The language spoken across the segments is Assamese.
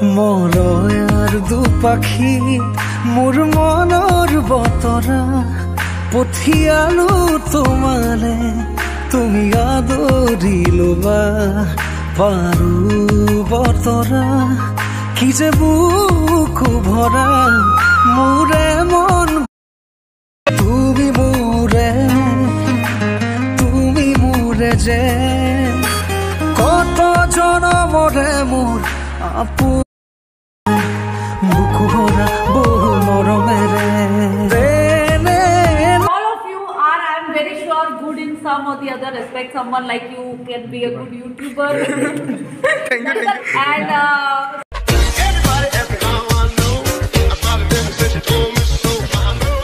মলয়াৰ দুপাখি মোৰ মনৰ বতৰা পঠিয়ালো তোমালে তুমি আদৰি লবা পাৰো বতৰা কি যে বুকু ভৰা মোৰে মন তুমি মোৰে যে কত জনমৰে মোৰ আপু বুকু ভৰা বহু মৰমেৰে good in some or the other aspect. Someone like you can be a good YouTuber. Thank you. And everybody asking how I know about the business that you told me so I know.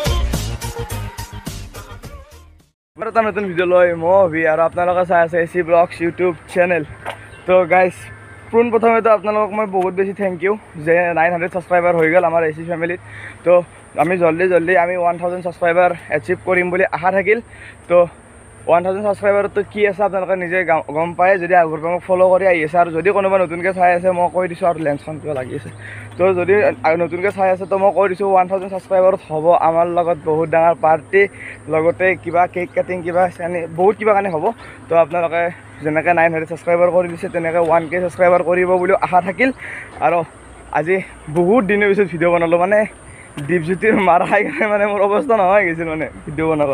এটা নতুন ভিডিও লৈ মই আৰু আপোনালোকে চাই আছে এসি ব্লগছ ইউটিউব চেনেল। তো গাইজ পোনপ্ৰথমে আপোনালোকক মই বহুত বেছি থেংক ইউ যে 900 ছাবস্ক্ৰাইবাৰ হৈ গ'ল আমাৰ এসি ফেমিলিত। তো আমি জলদি আমি 1000 ছাবস্ক্ৰাইবাৰ এচিভ কৰিম বুলি আশা থাকিল। তো 1000 ছাবস্ক্ৰাইবাৰতো কি আছে আপোনালোকে নিজে গম পায় যদি আগৰ পৰা মোক ফ'ল' কৰি আহি আছে আৰু যদি কোনোবা নতুনকৈ চাই আছে মই কৈ দিছোঁ আৰু লেন্সখন কিয় লাগি আছে। তো যদি নতুনকৈ চাই আছে তো মই কৈ দিছোঁ 1000 ছাবস্ক্ৰাইবাৰত হ'ব আমাৰ লগত বহুত ডাঙৰ পাৰ্টি, লগতে কিবা কেক কাটিং কিবা বহুত কিবা কাৰণে হ'ব। তো আপোনালোকে যেনেকৈ 900 ছাবস্ক্ৰাইবাৰ কৰি দিছে তেনেকৈ 1K ছাবস্ক্ৰাইবাৰ কৰিব বুলিও আশা থাকিল। আৰু আজি বহুত দিনৰ পিছত ভিডিঅ' বনালোঁ, মানে দীপজ্যোতিৰ মাৰ খাই কাৰণে মানে মোৰ অৱস্থা নহয় গৈছিল মানে ভিডিঅ' বনাব।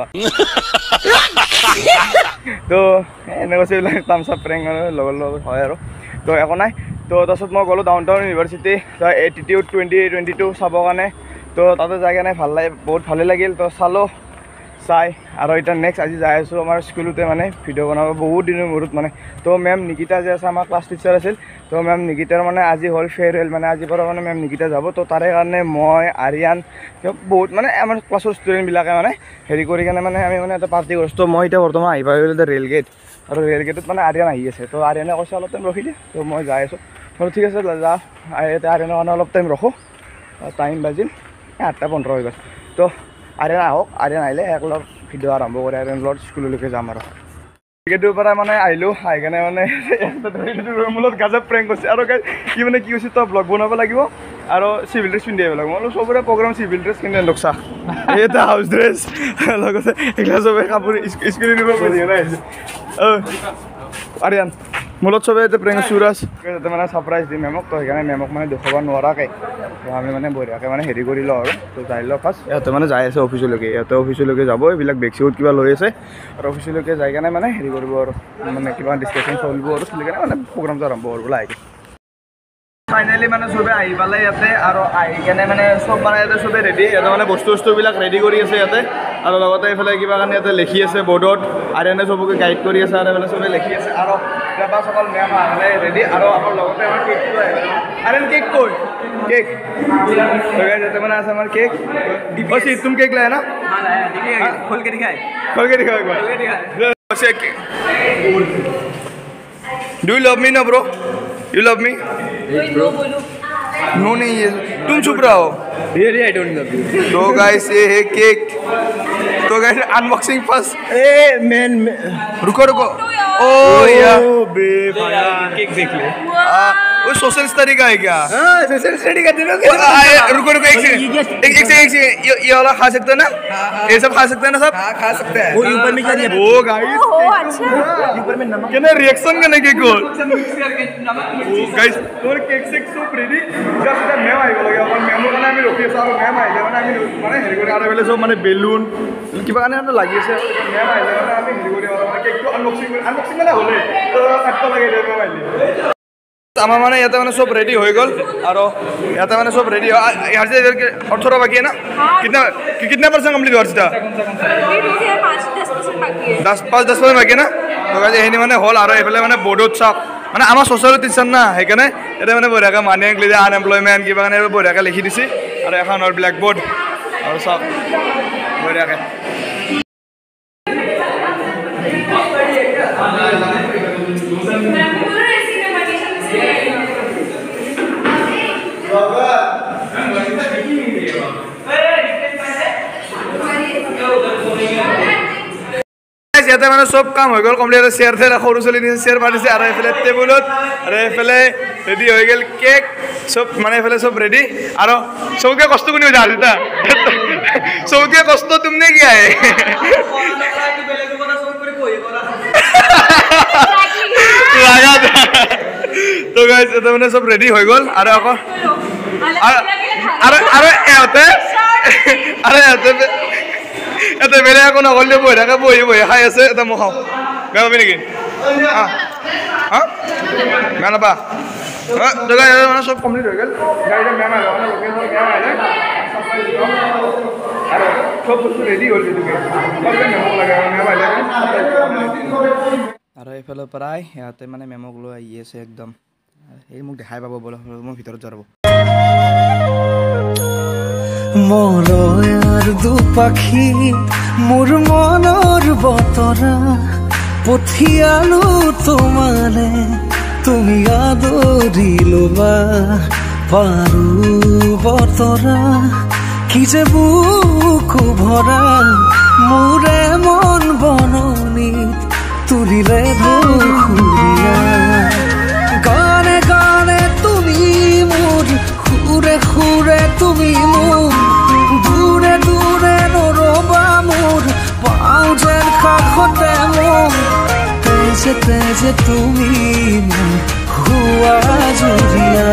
তো এনেকুৱা এইবিলাক টাৰ্মছ আপ প্ৰেংক লগৰ লগত হয় আৰু তো একো নাই। তো তাৰপিছত মই গ'লোঁ ডাউনটাউন ইউনিভাৰ্চিটি এটিটিউড 2022 চাবৰ কাৰণে। তো তাতে যাই কেনে বহুত ভালেই লাগিল। তো চাই আৰু এতিয়া নেক্সট আজি যাই আছোঁ আমাৰ স্কুলতে মানে ভিডিঅ' বনাব বহুত দিনৰ মূৰত মানে। তো মেম নিকিতা যে আছে আমাৰ ক্লাছ টিচাৰ আছিল, তো মেম নিকিতাৰ মানে আজি হ'ল ফেয়াৰৱেল, মানে আজিৰ পৰা মানে মেম নিকিতা যাব। তো তাৰে কাৰণে মই আৰিয়ান বহুত মানে আমাৰ ক্লাছৰ ষ্টুডেণ্টবিলাকে মানে হেৰি কৰি কেনে মানে আমি মানে এটা পাৰ্টি কৰিছোঁ। তো মই এতিয়া বৰ্তমান আহি পাই গ'লোঁ ৰেল গেট, আৰু ৰেল গেটত মানে আৰিয়ান আহি আছে। তো আৰিয়ানে কৈছে অলপ টাইম ৰখি দিয়ে। তো মই যাই আছোঁ। মই ঠিক আছে যা এতিয়া আৰিয়ানৰ কাৰণে অলপ টাইম ৰখোঁ। টাইম বাজিল 8:15 হৈ গ'ল। তো আৰিয়ান আহক, আৰিয়ান আহিলে একলগ ভিডিঅ' আৰম্ভ কৰি আৰিয়ান লগত স্কুললৈকে যাম আৰু গেটৰ পৰা মানে আহিলোঁ। আহি কেনে মানে মূলত গাজা প্ৰেংক কৰিছে আৰু কি মানে কি কৈছে তই ব্লগ বনাব লাগিব আৰু চিভিল ড্ৰেছ পিন্ধি আহিব লাগিব। মই চবৰে প্ৰগ্ৰাম চিভিল ড্ৰেছ কিনি নকচা এটা হাউচ ড্ৰেছ লগতে এইগিলা চবে কাপোৰ স্কুল ইউনিফৰ্ম পিন্ধি কেনে আহিছে। আৰিয়ান মূলত চবে এতিয়া প্ৰেংক চুৰাজ যাতে মানে ছাৰপ্ৰাইজ দিম মেমক। তো সেইকাৰণে মেমক মানে দেখুৱাব নোৱাৰাকৈ তো আমি মানে বঢ়িয়াকৈ মানে হেৰি কৰি লওঁ আৰু। তো যাই লওঁ ফাৰ্ষ্ট ইহঁতে মানে যাই আছে অফিচলৈকে, অফিচলৈকে যাব এইবিলাক বেগ চেগত কিবা লৈ আছে আৰু অফিচলৈকে যাই কেনে মানে হেৰি কৰিব আৰু মানে কিবা ডিছকাশ্যন চলিব আৰু চলি কেনে মানে প্ৰগ্ৰামটো আৰম্ভ কৰিব লাহেকৈ। ফাইনেলি মানে চবে আহি পালে ইয়াতে আৰু আহি কেনে মানে চব মানে ইয়াতে চবে ৰেডি, ইয়াতে মানে বস্তুবিলাক ৰেডি কৰি আছে ইয়াতে। আৰু লগতে এইফালে কিবা কাৰণে ইয়াতে লিখি আছে বৰ্ডত, আৰিয়ানে চবকে গাইড কৰি আছে আৰু এইফালে চবে লিখি আছে। আৰু এবাৰ সকল মেম মানে ৰেডি আৰু আমাৰ লগতে আমাৰ কেকটো আহিব। আৰিয়ান কেক কৈ কেক ইয়াতে মানে আছে আমাৰ কেক। তুমি কেক লায়া না? खोल के दिखाओ एक बार। डू यू लव मी ना bro? You love me? No नहीं है, तुम चुप रहो। Really, I don't love you. तो गाइस ये है केक। तो गाइस अनबॉक्सिंग फर्स्ट। Man. रुको ओ यार केक देख ले। वो सोशल स्टडी का है क्या? हाँ, सोशल स्टडी का दिनों के रुको एक सेकंड ये वाला खा सकते हैं ना? ये सब खा सकते हैं ना सब? हाँ, खा सकते हैं। वो ऊपर में क्या दिया? ओ गाइस अच्छा ऊपर में नमक क्या रिएक्शन करने के को गाइस তোর কেক সেক সব রেডি জাস্ট মেম আইব লাগে অকল মেমৰ কাৰণে আমি ৰখি আছো আৰু মেম আহিলে মানে আমি মানে হেৰি কৰি আৰু বেলে সব মানে বেলুন কিবা কাৰণে লাগি আছে মেম আহিলে মানে আমি হেৰি কৰি আৰু মানে কেকটো আনবক্সিং মানে হ'লে তো কাটব লাগে মেম আহিলে। আমার মানে ইয়াতে মানে সব রেডি হয়ে গেল और ইয়াতে মানে সব রেডি यहाँ से 18 बाकी है ना? कितना परसेंट कम्प्लीट हुआ सीधा? 5-10% बाकी है ना? तो गाइस এইখিনি মানে হল আৰু এইফালে মানে বৰ্ডত চাওক মানে আমাৰ সোশ্যাল টিচাৰ না সেইকাৰণে এটা মানে বঢ়িয়াকৈ মানি লিখে আনএমপ্লয়মেণ্ট কিবা কাৰণে বঢ়িয়াকৈ লিখি দিছে আৰু এখন আৰু ব্লেক বৰ্ড আৰু চাওক বঢ়িয়াকৈ ইয়াতে মানে চব কাম হৈ গ'ল কমপ্লিট চেয়াৰ থেৰ সৰু চলি নিছে চেয়াৰ পাতিছে আৰু এইফালে টেবুলত আৰু এইফালে ৰেডি হৈ গ'ল কেক চব মানে এইফালে চব ৰেডি আৰু চবকে কষ্ট কোনে যা দেতা চবকে কষ্ট তুমনে কি আয়ে লাগা তো গাইস এটা মানে সব ৰেডি হৈ গ'ল আৰু আকৌ আৰু এতে বেলে আকৌ নকৰিলে বহি থাকে বহি খাই আছে এটা মই খাওঁ বেয়া পাবি নেকি বেয়া নাপা তো গাইস মানে সব কমপ্লিট হৈ গ'ল গাড়ীতে মেম আহিলে মানে লোকেল মেম আহিলে আৰু সব বস্তু ৰেডি হ'ল কিন্তু মেমক লাগে মেম আহিলে আৰু এইফালৰ পৰাই সিহঁতে মানে মেমক লৈ আহি আছে একদম এই মোক দেখাই পাব বলে মই ভিতৰত যাব মলয়াৰ দুপাখি মোৰ মনৰ বতৰা পঠিয়ালো তোমালে তুমি আদৰি ল'বা পাৰো বতৰা কি যে বুকু ভৰা মোৰে মন বননিত তুলিলে ধুৰীয়া গানে গানে তুমি মোৰ সুৰে সুৰে তুমি মোৰ দূৰে দূৰে নৰবা মোৰ পাওঁ যেন কাষতে মোৰ তেজে তেজে তুমি মোৰ হোৱা জুৰিয়া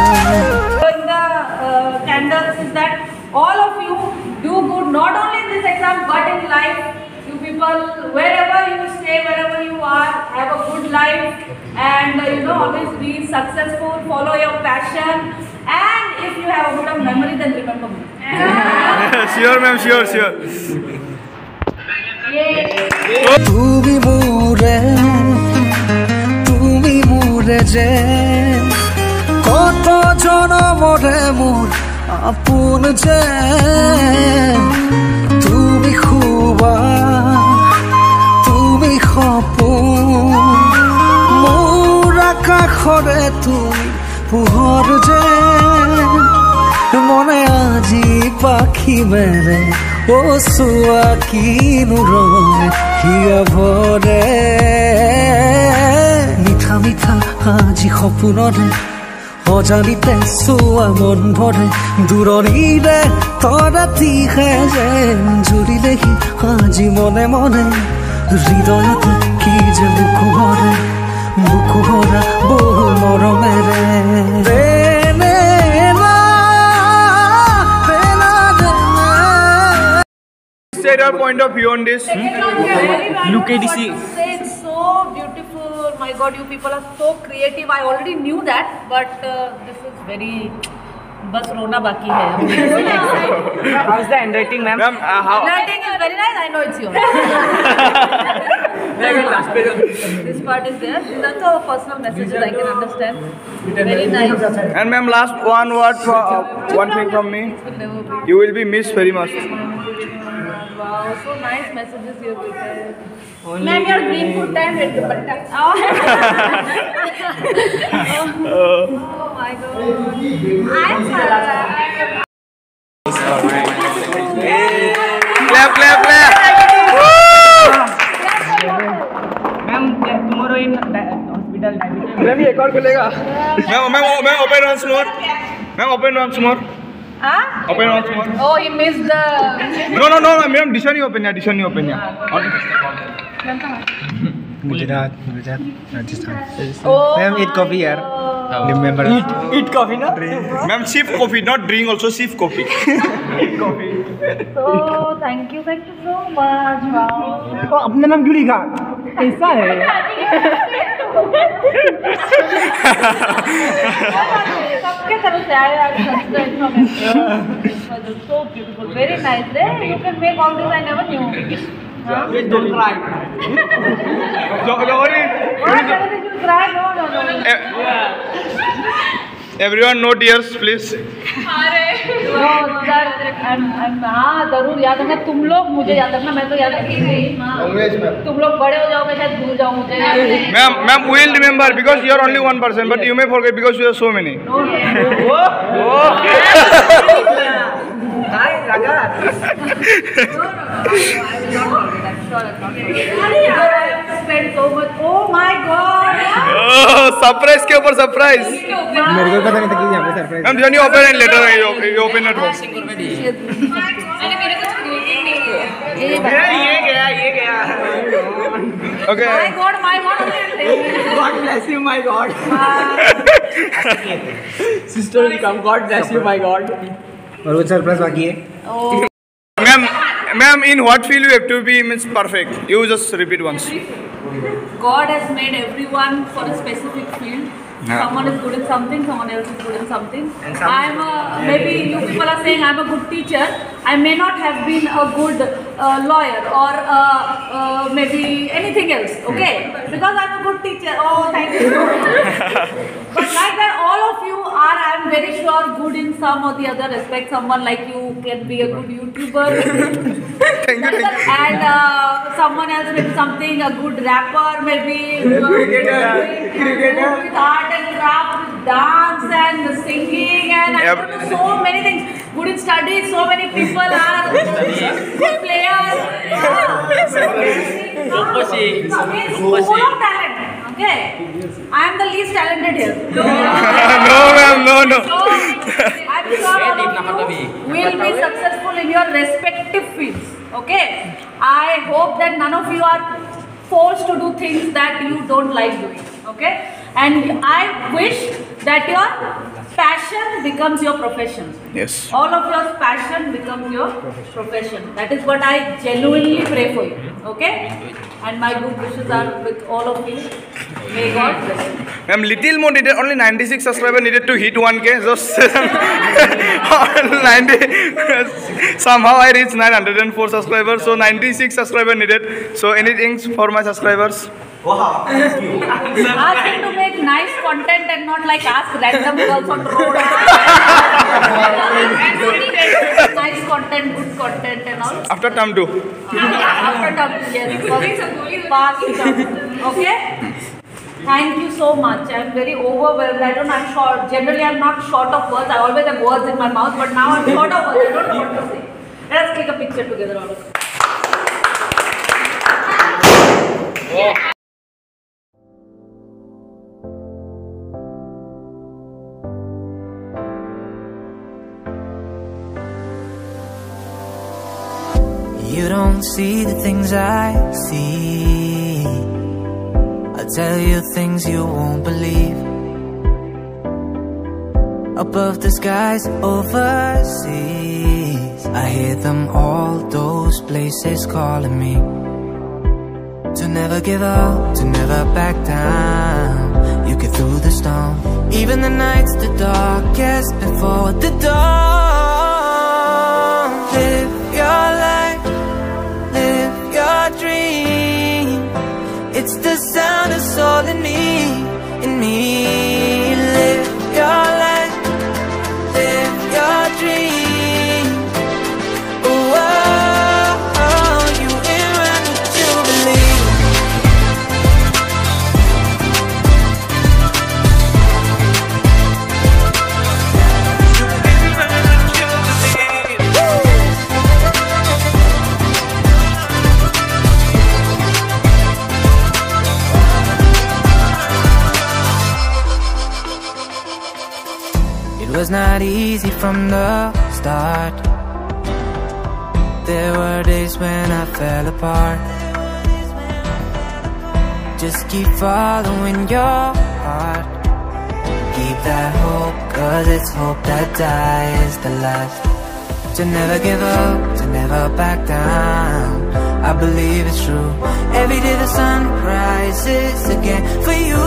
Candles is that all of you do good not only in this exam but in life. You people, wherever you stay, wherever you are, have a good life and always be successful, follow your passion, and if you have a good memory then remember me. sure ma'am sure তুমি মোৰে যে কত জনমৰে মোৰ আপোন যে তুমি খুবা তুমি সপোন মোৰ আকাশৰে তুমি পোহৰ যে মনে আজি পাখি মেৰে ও চোৱা কিনো ৰং হিয়া ভৰে মিঠা মিঠা আজি সপোনৰে অজানিতে চোৱা মন ভৰে দূৰণিৰে তৰাতিহে যেন জুৰিলেহি আজি মনে মনে হৃদয়তে কি যে বুকু ভৰা বহু মৰমেৰে say your point of view on this Look at this. It's so beautiful. My God, you people are so creative. I already knew that, but this is very. बस रोना बाकी है. How's the handwriting, ma'am? ma'am how Handwriting is very nice. I know it's yours. This part is there. That's all personal messages I can understand. Very nice. and ma'am last one word for one thing from me Will never be. you will be missed very much Wow, so nice messages you prepared. Ma'am, your green food time red dupatta. Oh my God. I'm clap Ma'am, tomorrow in hospital diabetes. ma'am ye ek aur khulega ma'am open once more ma'am open once more Huh? open once more Oh, he missed the. no ma'am edition nahi open ya Gujarat, Rajasthan. Oh, Ma'am, eat coffee here. Remember. Eat coffee, no? ma'am sip coffee not drink also sip coffee So thank you so much. Wow. अपना नाम क्यों लिखा? ऐसा है. सबके तरफ से आया information. So beautiful, very nice. You can make all this. I never knew. Please don't cry. What? Did you cry? No. everyone no tears please No, sir. हाँ जरूर याद रखना. तुम लोग मुझे याद रखना. मैं तो याद रखूंगी. तुम लोग बड़े हो जाओगे शायद भूल जाओ मुझे. ma'am we will remember because you are only one person but you may forget because you are so many Hi, Raga. No, I will not forget that. Because I have spent so much. Oh my God! Surprise के ऊपर सरप्राइज मेरे को पता नहीं था कि यहाँ पे surprise ma'am Johnny open and letter you open it first ये गया okay My God! God bless you my God sister will come God bless you my God और वो सरप्राइज बाकी है Oh. Ma'am, in what field you have to be means perfect? You just repeat once. God has made everyone for a specific field. Yeah. Someone is good in something, someone else is good in something. I'm maybe you people are saying I'm a good teacher. I may not have been a good lawyer or maybe anything else. Okay, because I'm a good teacher. Oh, thank you. But like that, all of you are, I'm very sure, good in some or the other aspect. Someone like you can be a good YouTuber. Thank you. And someone else maybe something, a good rapper, maybe cricketer, with art and craft, with dance and singing and I don't know, so many things. Good in studies, so many people are good players. Full of talent. Okay, I am the least talented here. No, ma'am, no. So, I'm sure all of you will be successful in your respective fields. Okay, I hope that none of you are forced to do things that you don't like doing. Okay, and I wish that your passion becomes your profession. Yes. All of your passion becomes your profession. That is what I genuinely pray for you. Okay, and my good wishes are with all of you. May God bless you. Ma'am, little more needed. Only 96 subscribers needed to hit 1K. Just 90. Somehow I reached 904 subscribers. So 96 subscribers needed. So anything for my subscribers? Ask him to make nice content and not like ask random girls on road. Nice content, good content and all. After term 2. After term, yes. Past term. Okay? Thank you so much. I'm very overwhelmed. I don't know, I'm short. Generally, I'm not short of words. I always have words in my mouth, but now I'm short of words. I don't know what to say. Let us click a picture together, all of us. You don't see the things I see. I'll tell you things you won't believe. Above the skies overseas, I hear them all, those places calling me. To never give up, to never back down. You get through the storm, even the nights the darkest before the dawn. Live your life, live your dream. It's the sound that's all in me, in me. Live your life, live your dream. Oh, oh, oh, you ain't right what you believe. It was not easy from the start. There were days when I fell apart. Just keep following your heart. Keep that hope, 'cause it's hope that dies the last. To never give up, to never back down. I believe it's true. Every day the sun rises again for you.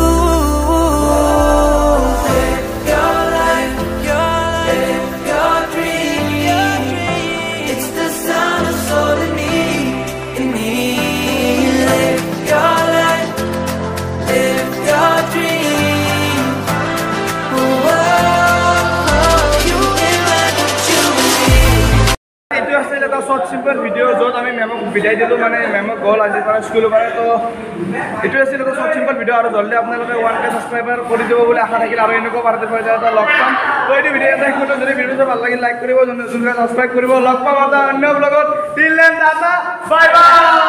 Live your life, live your dream. It's the sound that's all in me, in me. Live your life, live your dream. Oh, you ain't right what you believe. এইটো আছিল এটা শৰ্ট চিম্পল ভিডিঅ' য'ত আমি মেমক বিদায় দিলোঁ মানে মেমক গ'ল আজিৰ পৰা স্কুলৰ পৰা তো এইটোৱে আছিল চব চিম্পল ভিডিঅ' আৰু জলদি আপোনালোকে 1K ছাবস্ক্ৰাইবাৰ কৰি দিব বুলি আশা থাকিল আৰু এনেকুৱা পাৰ্টি হৈ যায় লগ পাম তো এইটো ভিডিঅ' এটা দেখোঁ যদি ভিডিঅ'টো ভাল লাগিল লাইক কৰিব যোনবিলাক ছাবস্ক্ৰাইব কৰিব লগ পাম এটা অন্য ব্লগত till then tata bye bye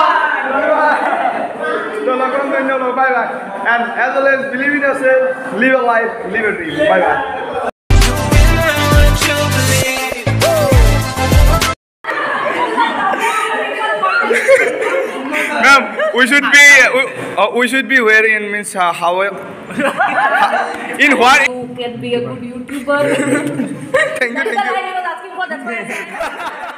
তো লগ পাম অন্য blog bye bye and as always believe in yourself live a life live a dream bye bye Ma'am, we should be wearing means how in what You can be a good YouTuber. thank you That's what I was asking for. That's why I said.